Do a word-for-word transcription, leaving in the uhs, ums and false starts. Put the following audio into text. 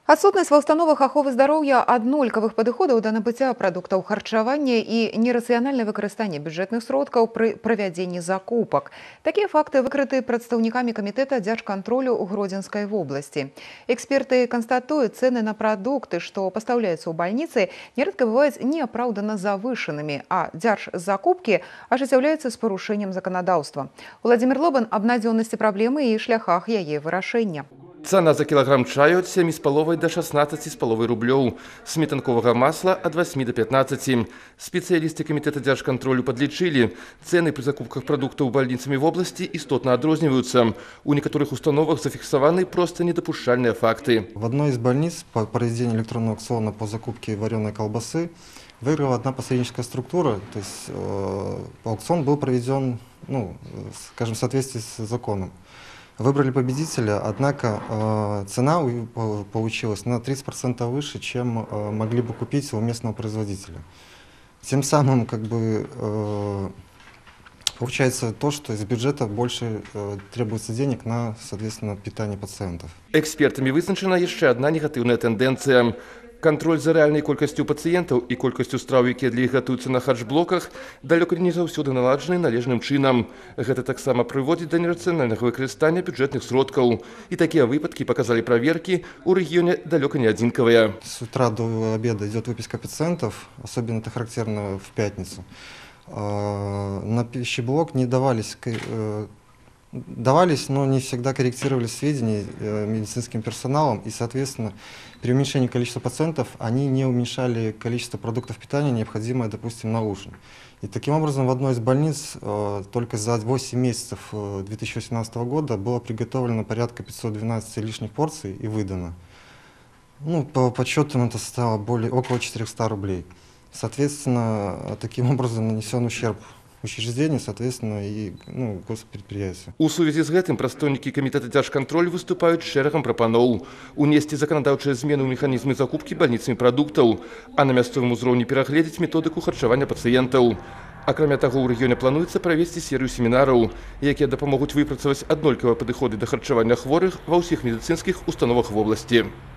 Адсутнасць ва ўстановах аховы здароўя аднолькавых падыходаў да набыцця прадуктаў харчавання і нерацыянальнае выкарыстанне бюджэтных сродкаў пры правядзенні закупак. Такія факты выкрыты прадстаўнікамі камітэта дзяржкантролю ў Гродзенскай вобласці. Эксперты канстатуюць, цэны на прадукты, што пастаўляюцца ў бальніцы, нярэдка бываюць неапраўдана завышанымі, а дзяржзакупкі ажыццяўляюцца з парушэннем заканадаўства. Владзімир Лобан аб надзённасці праблемы і шляхах яе вырашэння. Цена за килограмм чаю от семи с половой до шестнадцати с половой рублёў, сметанкового масла от восьми до пятнадцати. Специалисты комитета держконтролю подлічили, цены при закупках продуктов больницами в области истотно отрозниваются. У некоторых установок зафиксованы просто недопущальные факты. В одной из больниц по проведению электронного аукциона по закупке вареной колбасы выиграла одна посредническая структура, то есть э, аукцион был проведен, ну, скажем, в соответствии с законом. Выбрали победителя, однако э, цена у, получилась на тридцать процентов выше, чем э, могли бы купить у местного производителя. Тем самым, как бы, э, получается то, что из бюджета больше э, требуется денег на, соответственно, питание пациентов. Экспертами вызначена еще одна негативная тенденция. Контроль за реальной колькостью пациентов и колькостью страв, якія для іх гатуюцца на хадж-блоках, далёка не заўсёды наладжаны належным чынам. Гэта таксама прыводзіць да нерацыянальнага выкарыстання бюджэтных сродкаў. И такие выпадки показали проверки у регионе далеко не одинковые. С утра до обеда идет выписка пациентов, особенно это характерно в пятницу. На пищеблок не давались, давались, но не всегда корректировались сведения медицинским персоналом, и, соответственно, при уменьшении количества пациентов они не уменьшали количество продуктов питания, необходимое, допустим, на ужин. И таким образом в одной из больниц э, только за восемь месяцев две тысячи восемнадцатого года было приготовлено порядка пятисот двенадцати лишних порций и выдано. Ну, по подсчетам это стало более, около четырёхсот рублей. Соответственно, таким образом нанесен ущерб учреждений, соответственно, и ну, госпредприятия. У сувязі з гэтым прадстаўнікі камітэта дзяржкантролю выступаюць з шэрагам прапаноў унесці заканадаўчыя змены ў механізмы закупкі больніцамі прадуктаў, а на мясцовым узроўні перагледзець методыку харчавання пацыентаў. Акрамя таго, у рэгіёне плануецца правесці серыю семінараў, якія дапамогуць выпрацаваць аднолькавыя падыходы да харчавання хворых ва ўсіх медыцынскіх установах вобласці.